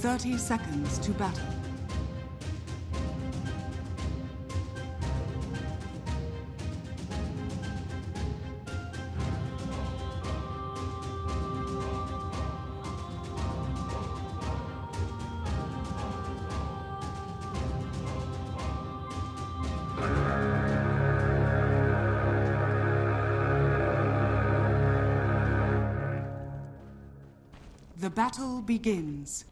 30 seconds to battle. The battle begins.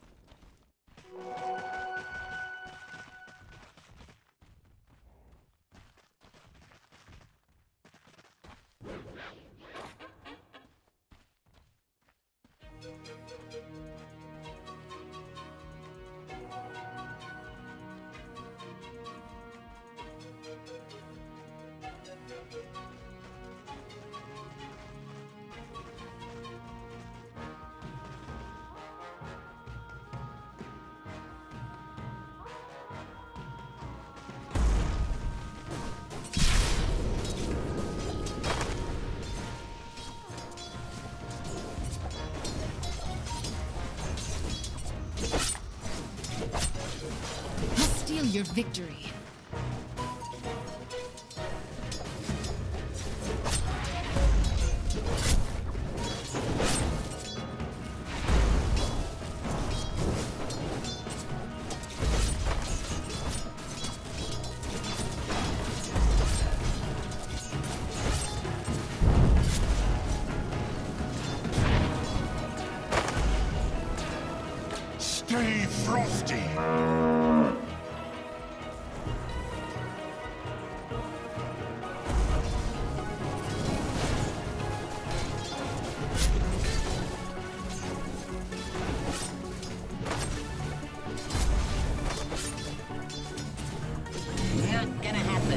Steal your victory. Stay frosty! Not gonna happen.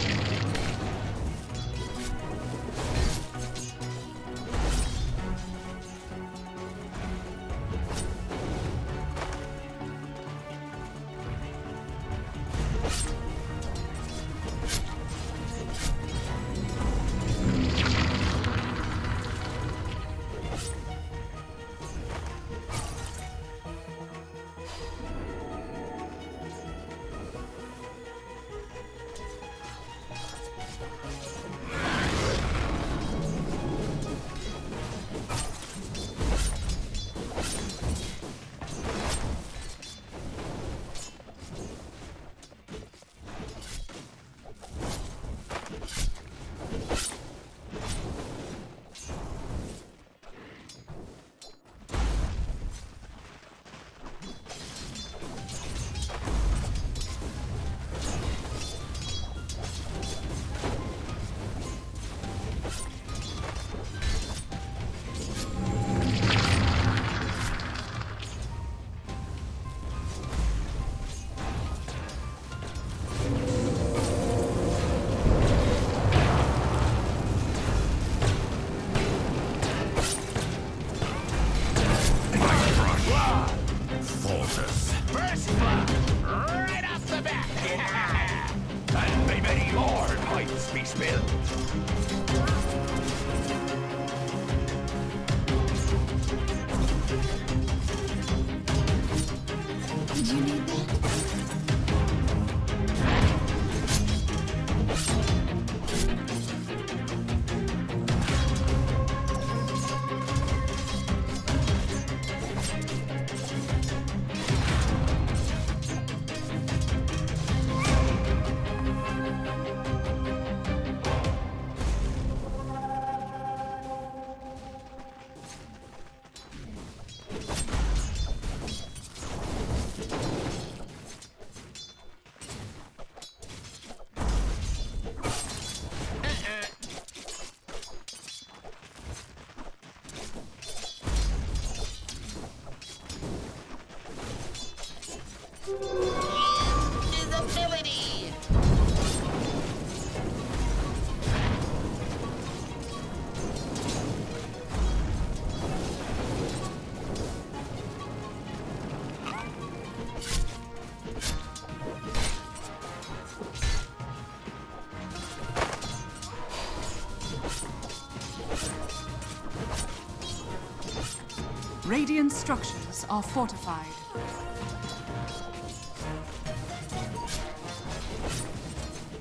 First blood! Right off the bat! And may many more pints be spilled. Did you need that? Invisibility! Radiant structures are fortified.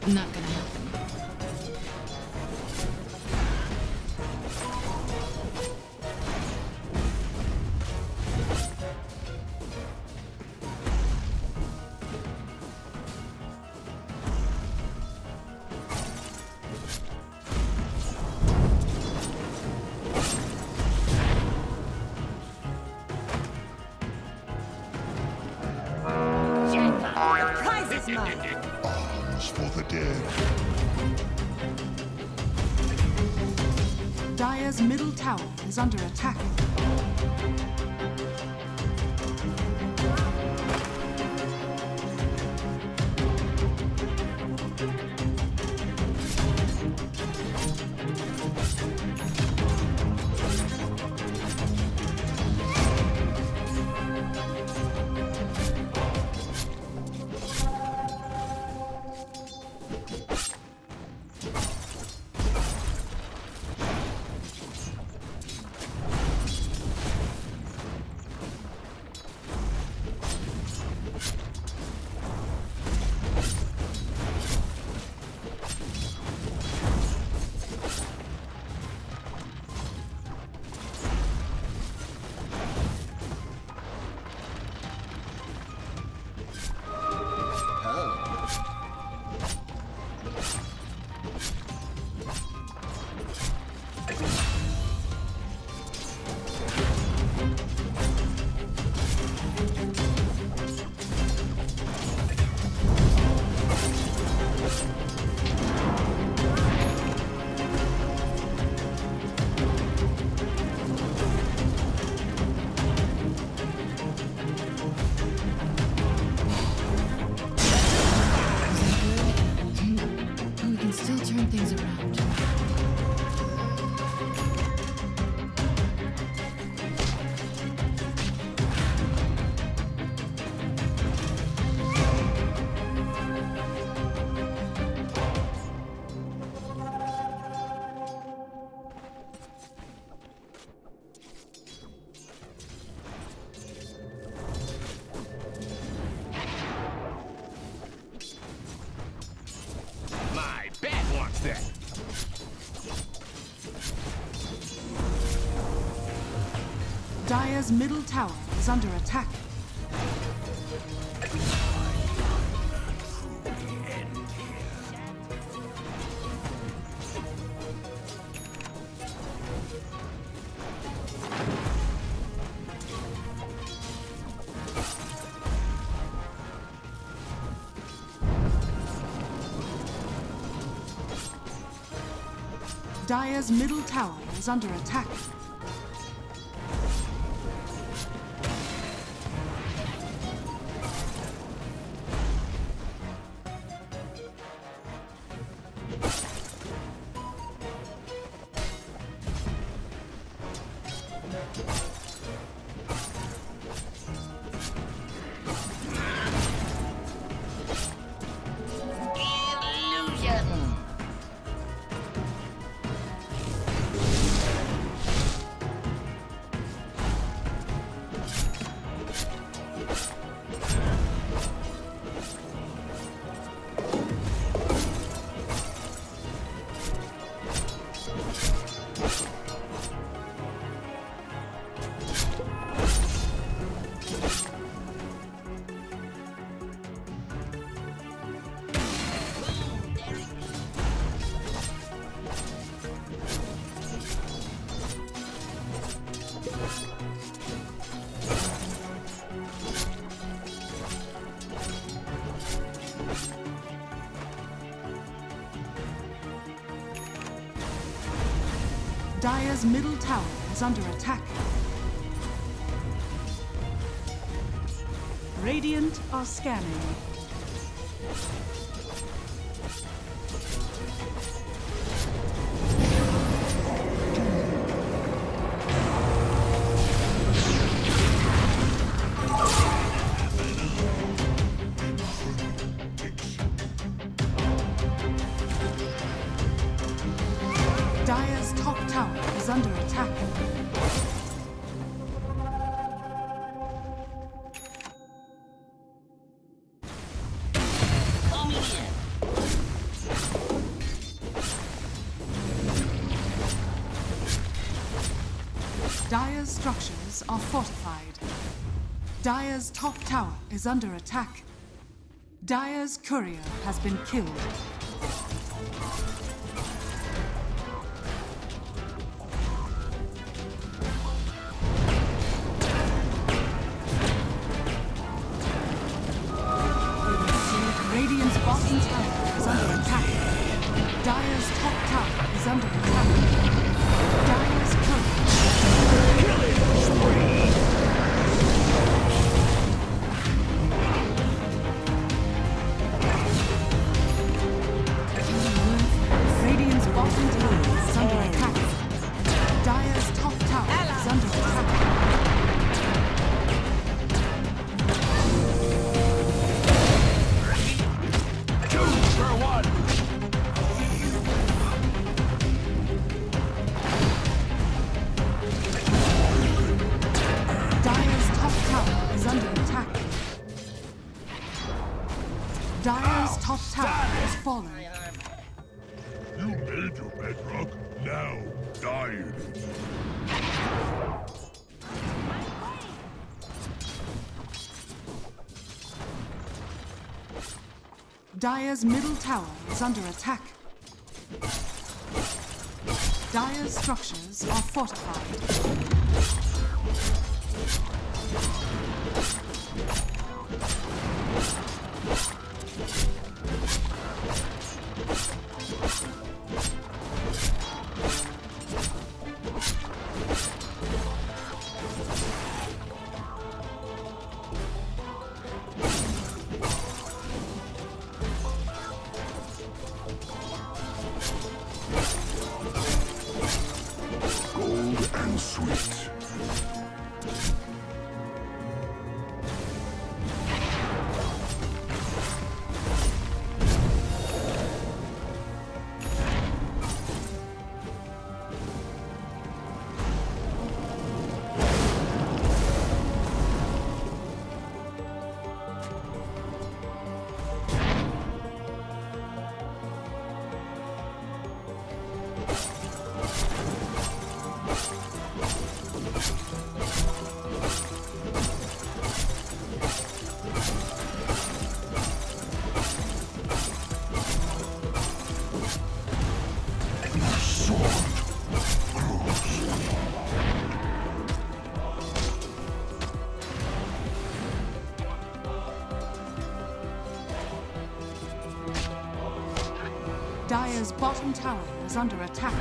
Not gonna happen. The prize is mine. Arms for the dead. Dire's middle tower is under attack. We can still turn things around. My bat wants that. Dire's middle tower is under attack. Dire's middle tower is under attack. Illusion. Dire's middle tower is under attack. Radiant are scanning. Dire's top tower is under attack. Come here. Dire's structures are fortified. Dire's top tower is under attack. Dire's courier has been killed. Radiant's bottom tower is under attack. Dire's top tower is under attack. Dire's courier. Killing spree! Radiant's bottom tower is under attack. Dire's top tower is under attack. Dire's top tower has fallen. You made your bedrock, now die in it. Dire's middle tower is under attack. Dire's structures are fortified. Gold and sweet. Dire's bottom tower is under attack.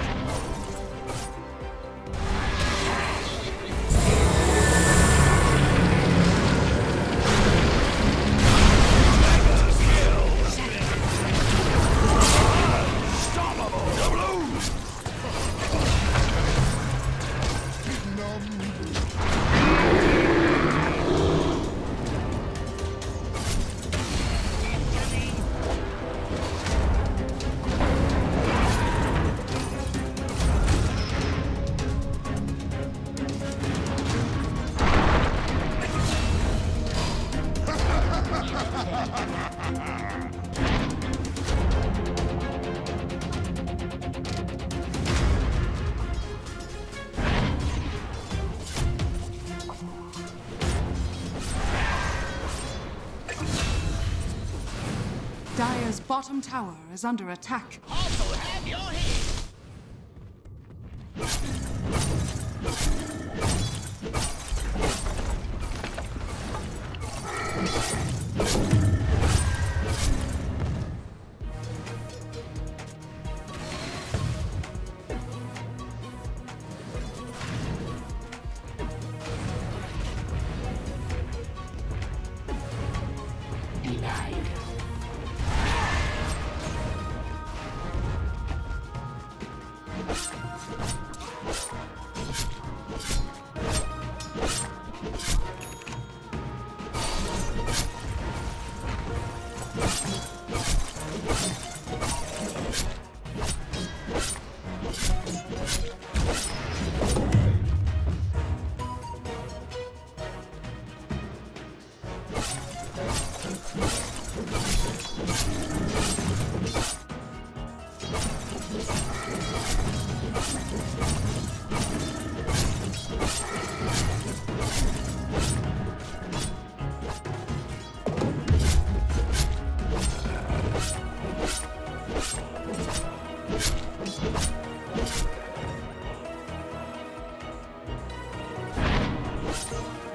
Dire's bottom tower is under attack. Also have your head.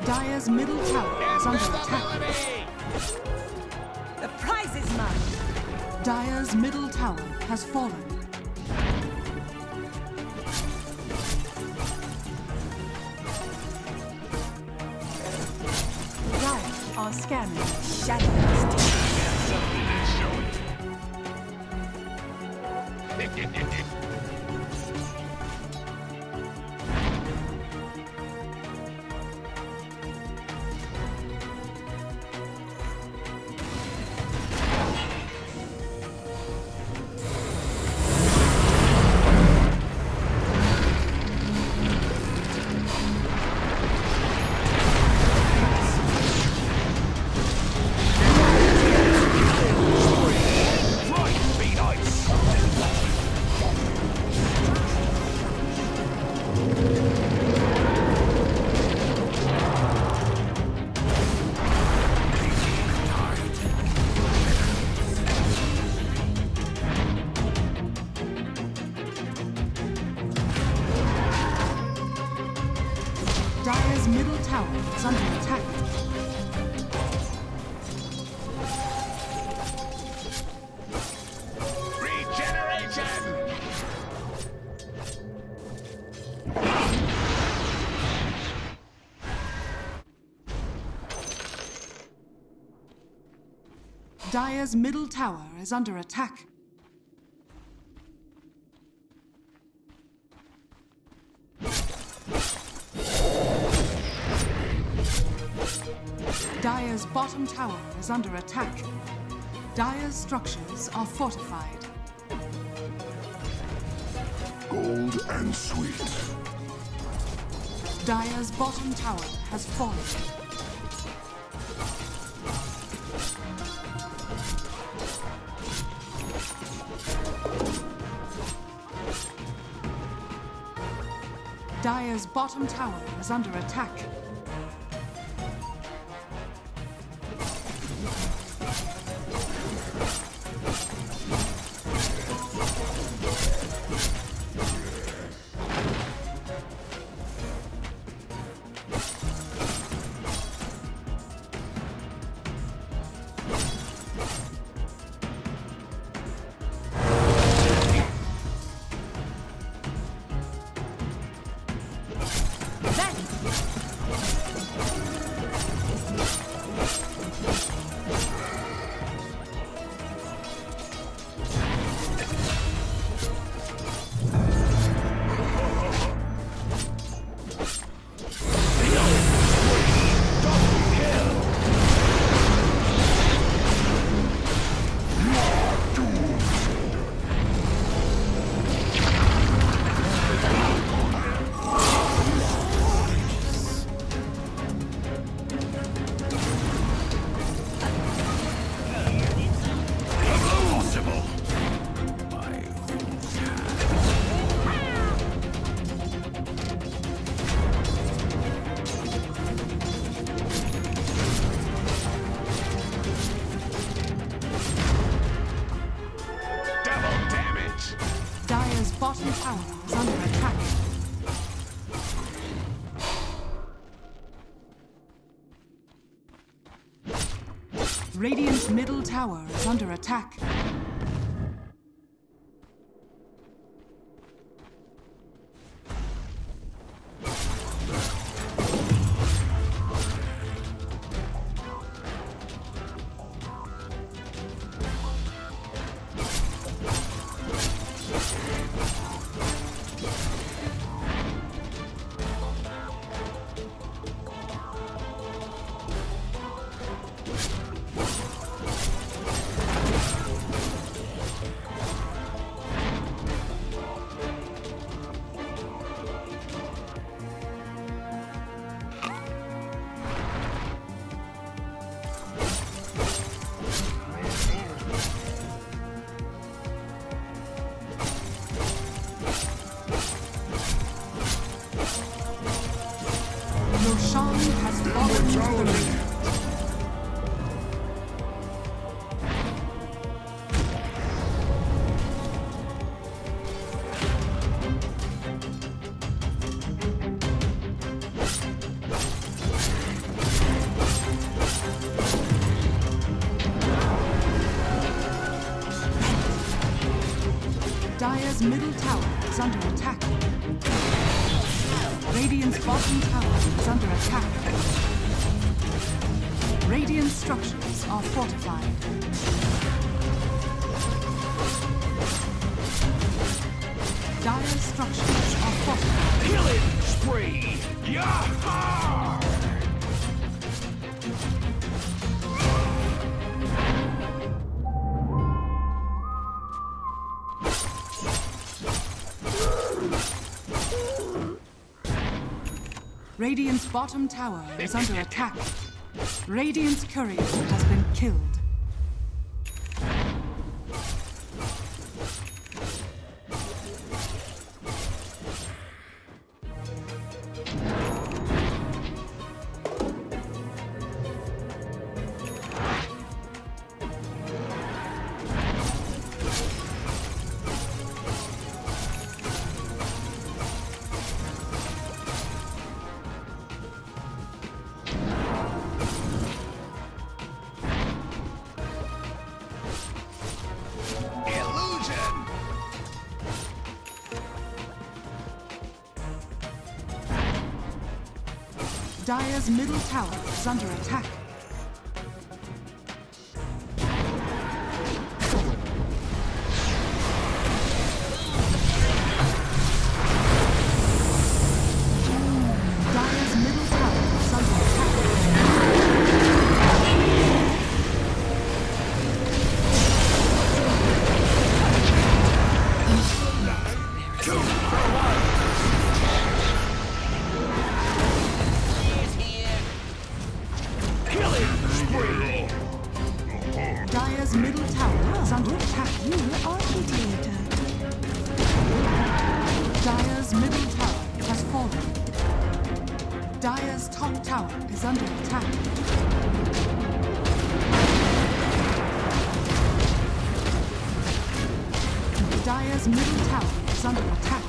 Dire's middle tower is under attack. The prize is mine. Dire's middle tower has fallen. Dire are scanning. Shadows. Something is showing. Right, be nice. Dire's middle tower is under attack. Regeneration! Dire's middle tower is under attack. Dire's bottom tower is under attack. Dire's structures are fortified. Gold and sweet. Dire's bottom tower has fallen. Dire's bottom tower is under attack. Dire's bottom tower is under attack. Radiant's middle tower is under attack. Roshan has fallen to the ring. middle tower is under attack. Radiant's bottom tower is under attack. Radiant structures are fortified. Dire structures are fortified. Killing spree! Yaha! Radiant's bottom tower is under attack. Radiant's courier has been killed. Dire's middle tower is under attack. Dire's middle tower is under Dire's middle tower is under attack. You are idiot. Dire's middle tower has fallen. Dire's top tower is under attack. Dire's middle tower is under attack.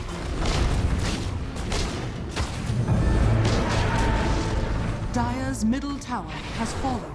Dire's middle tower has fallen.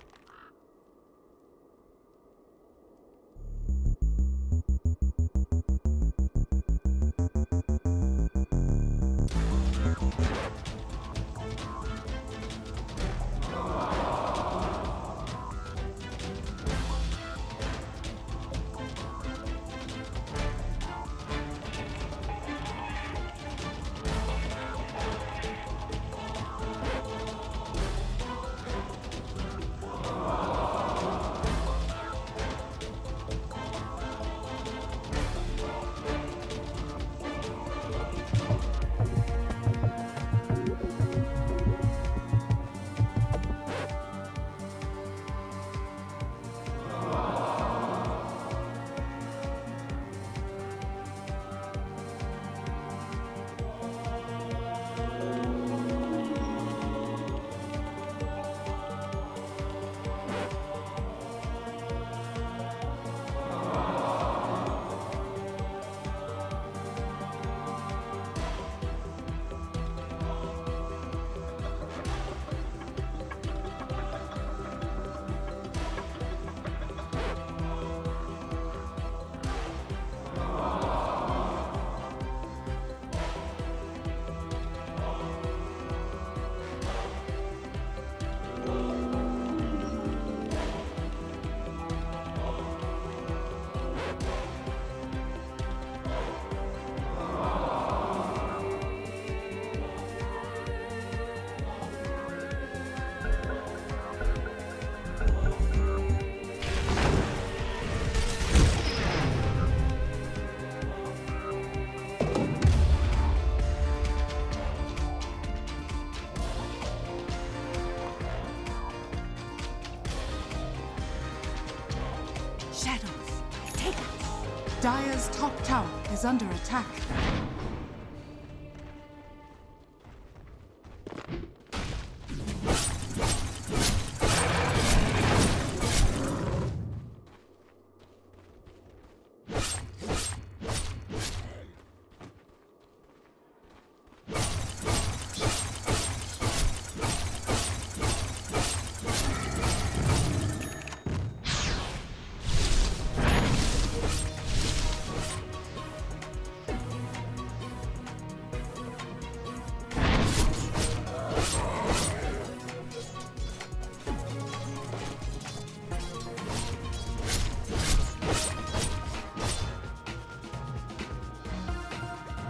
Shadows, take us. Dire's top tower is under attack.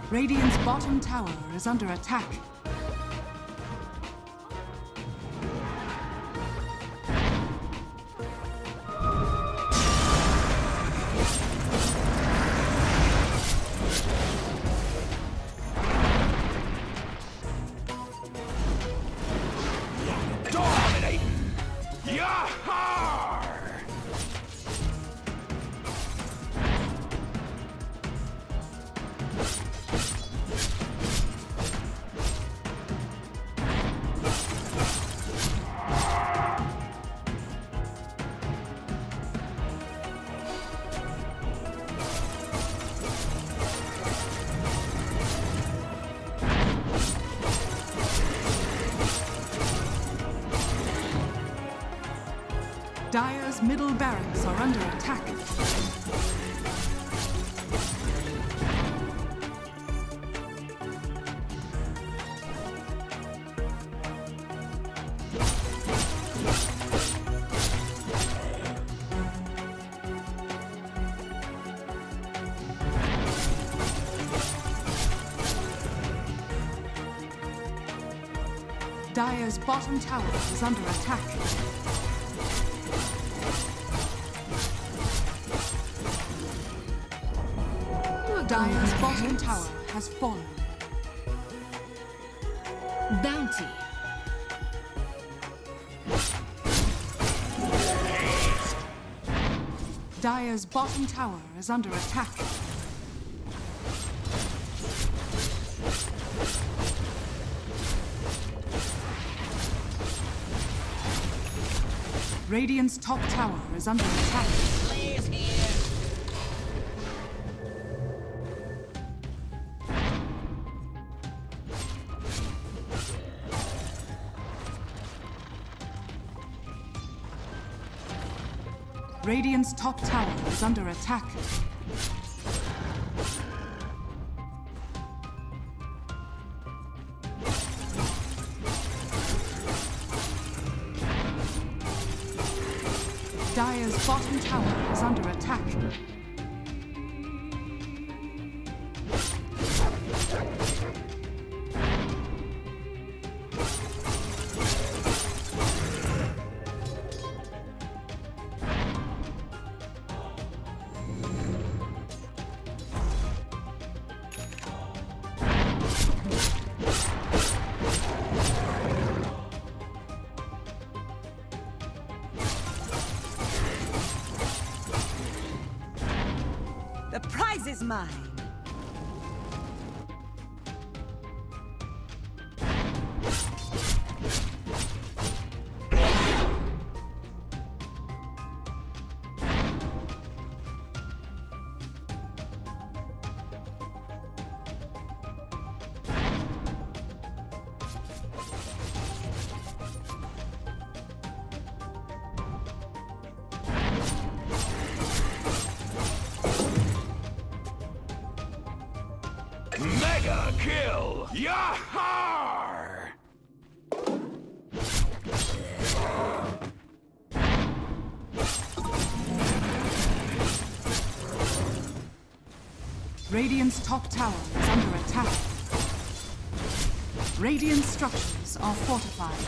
Radiant's bottom tower is under attack. Dominating! Yahar! Dire's middle barracks are under attack. Dire's bottom tower is under attack. Dire's bottom tower has fallen. Bounty. Dire's bottom tower is under attack. Radiant's top tower is under attack. Radiant's top tower is under attack. Dire's bottom tower is under attack. The prize is mine. Mega kill! Yahar! Radiant's top tower is under attack. Radiant structures are fortified.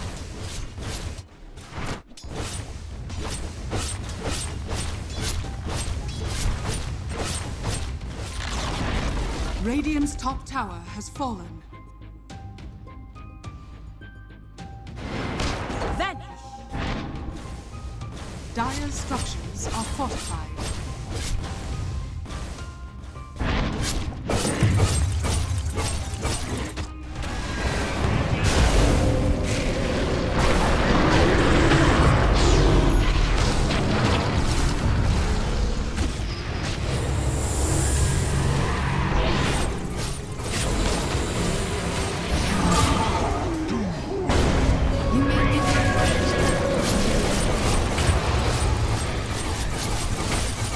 Radiant's top tower has fallen. Vanish! Dire's structures are fortified. You made me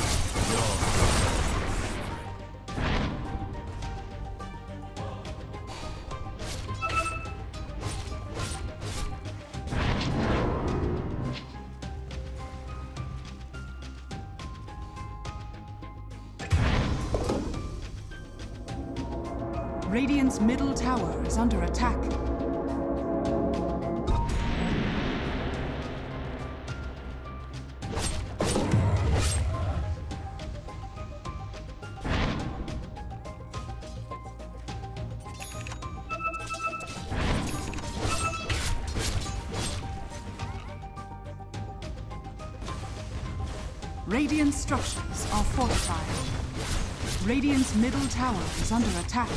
Radiant's middle tower is under attack. Radiant structures are fortified. Radiant's middle tower is under attack.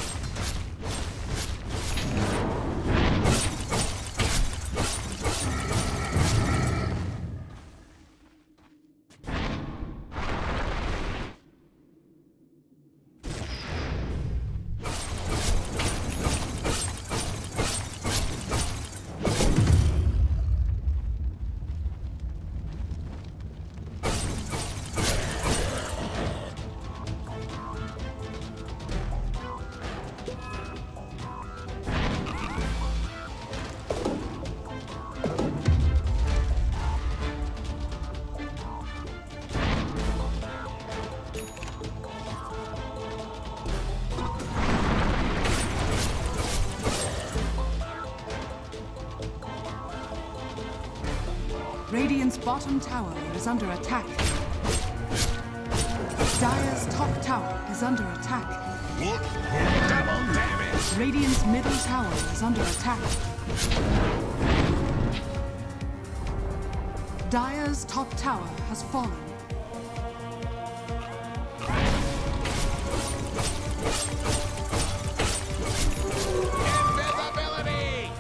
Radiant's bottom tower is under attack. Dire's top tower is under attack. What? Double damage! Radiant's middle tower is under attack. Dire's top tower has fallen. Invisibility!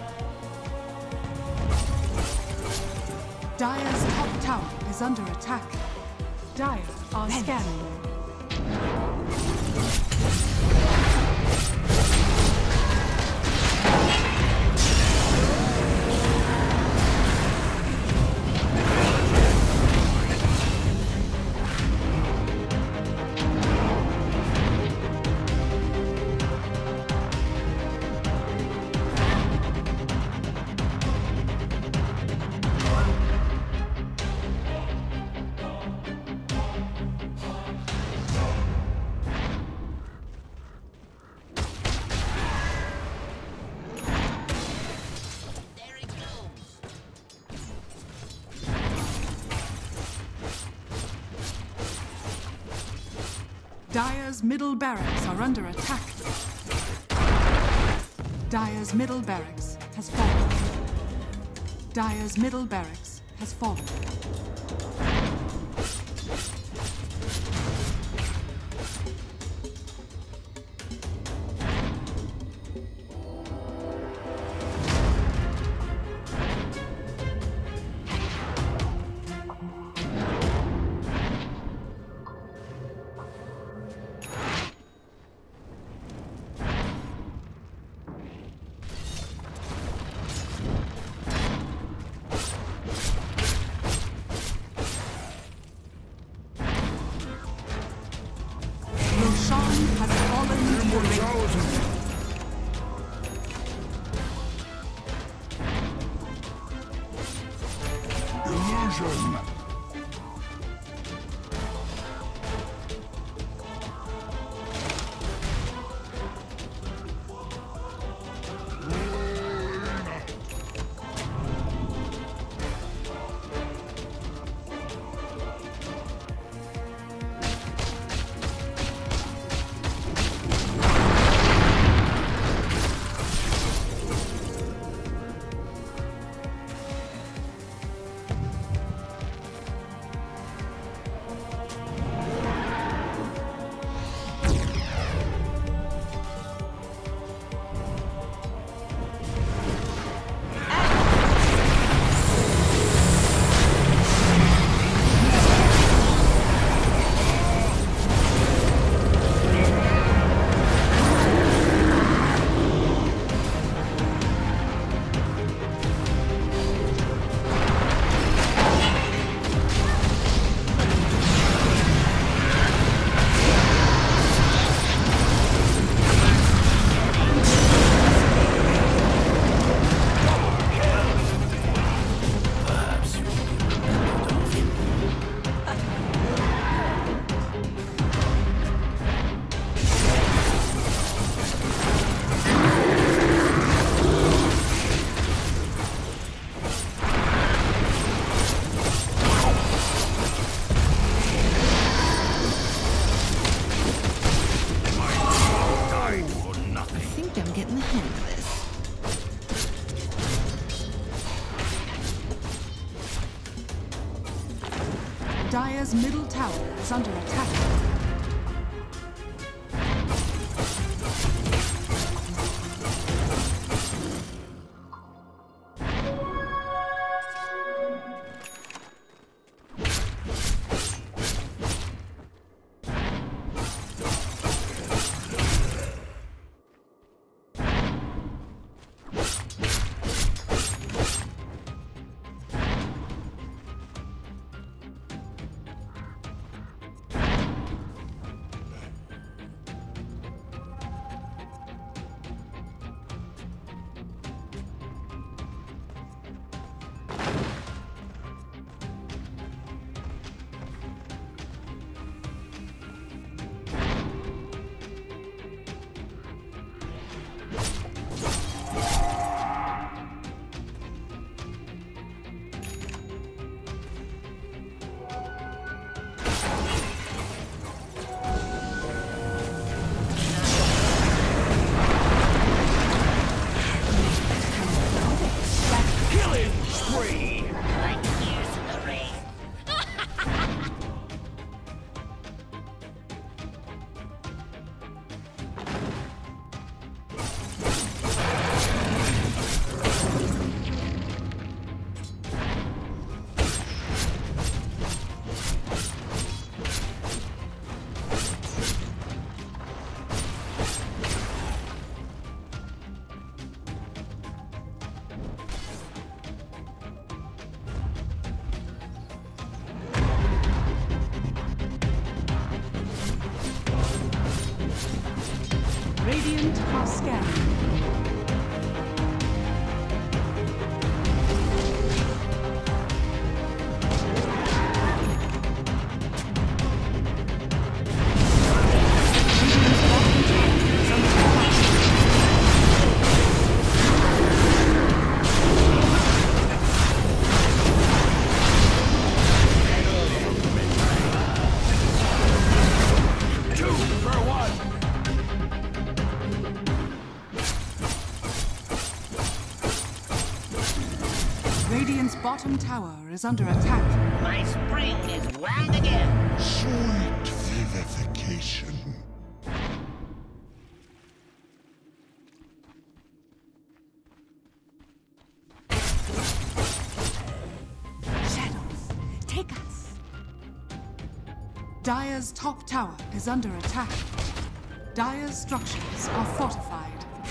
Dire's top tower is under attack. Dire are scanning. Dire's middle barracks are under attack. Dire's middle barracks has fallen. Dire's middle barracks has fallen. Roshan has fallen to the ring. Illusion! Dire's middle tower is under attack. Radiant are scanning. Radiant's bottom tower is under attack. My spring is wound again. Sweet vivification. Shadows, take us. Dire's top tower is under attack. Dire's structures are fortified.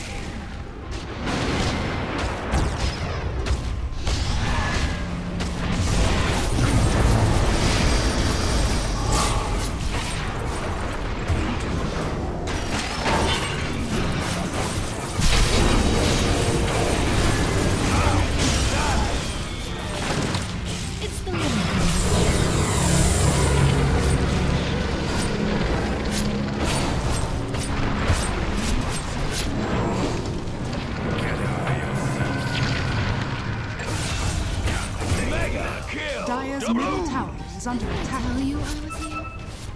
It's the living Mega kill. Dire's middle tower is under attack. Tell you I was here.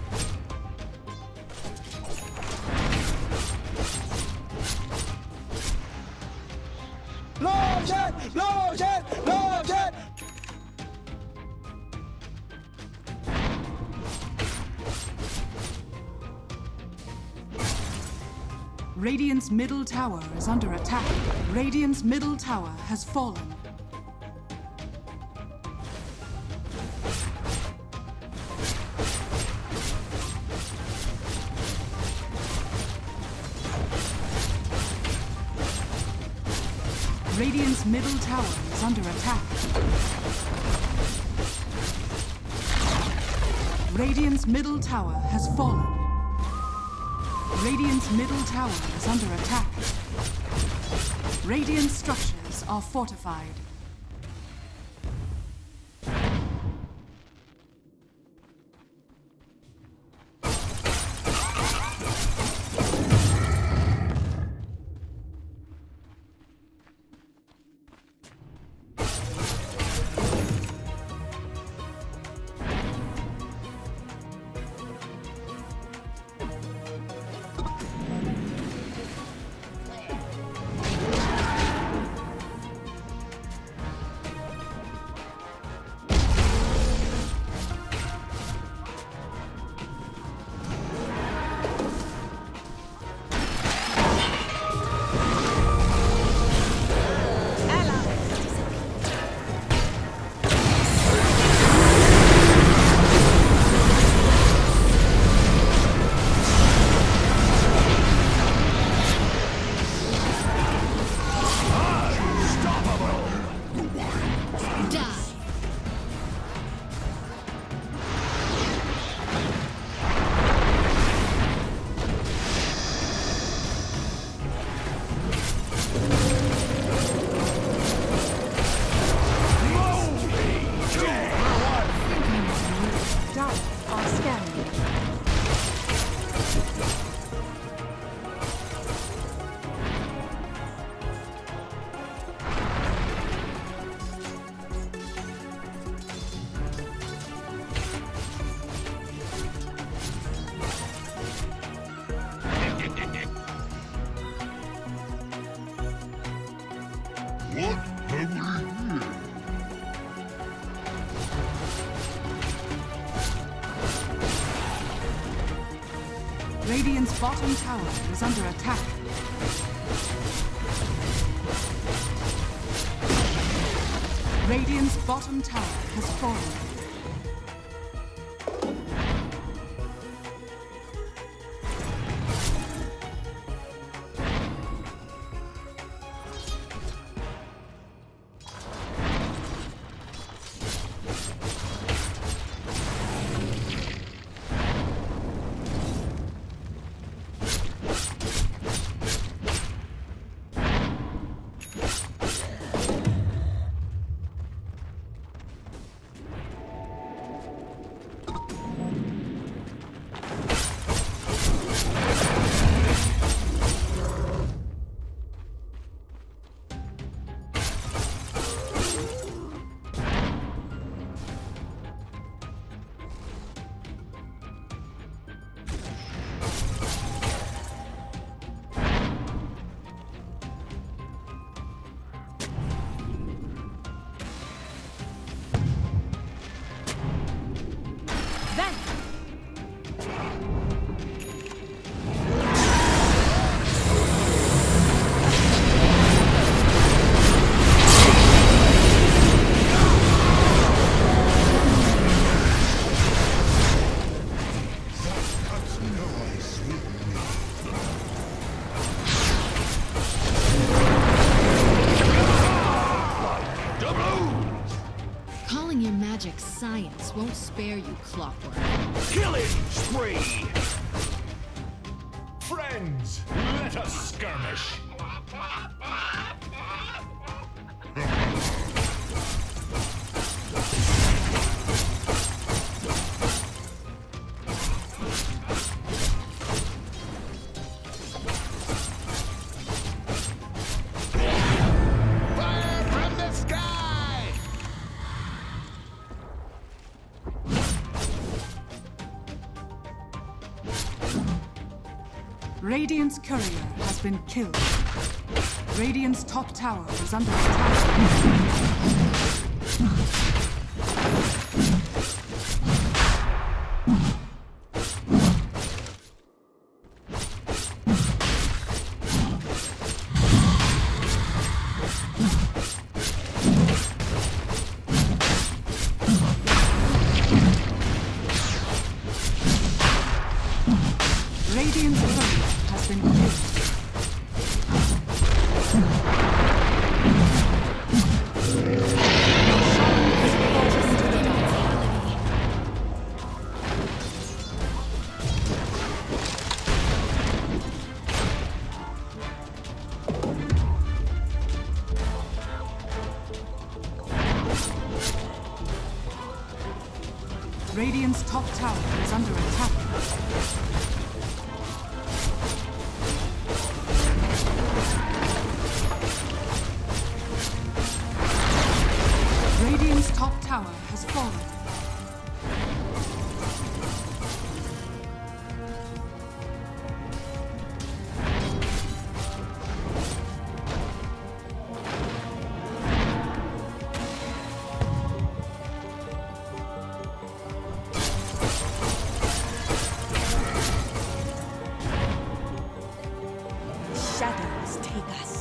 Radiant's middle tower is under attack. Radiant's middle tower has fallen. Radiant's middle tower is under attack. Radiant's middle tower has fallen. Radiant's middle tower is under attack. Radiant structures are fortified. here. Radiant's bottom tower is under attack. Radiant's bottom tower has fallen. Science won't spare you, Clockwork. Killing spree! Friends, let us skirmish! Radiant's courier has been killed. Radiant's top tower is under attack. Radiant's courier has been killed. Radiant's top tower is under attack. Radiant's top tower has fallen. Shadows take us.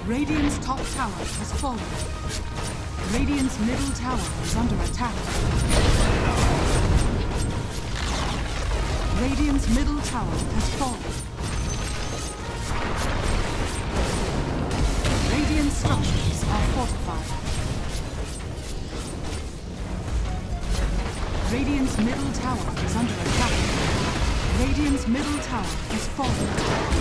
Radiant's top tower has fallen. Radiant's middle tower is under attack. Radiant's middle tower has fallen. Radiant structures are fortified. Radiant's middle tower is under attack. Radiant's middle tower has fallen.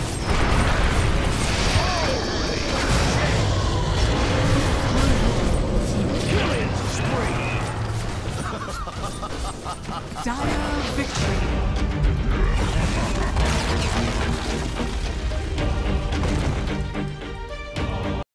Killing spree! Dire victory.